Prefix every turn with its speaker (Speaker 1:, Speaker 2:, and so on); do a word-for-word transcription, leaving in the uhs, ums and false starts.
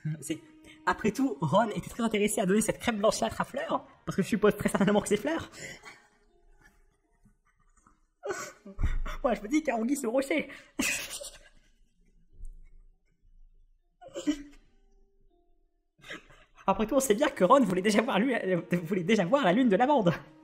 Speaker 1: C'est... Après tout, Ron était très intéressé à donner cette crème blanchâtre à Fleur, parce que je suppose très certainement que c'est Fleur. Moi, je me dis qu'Anguille se rocher. Après tout, on sait bien que Ron voulait déjà voir, lui, voulait déjà voir la lune de lavande.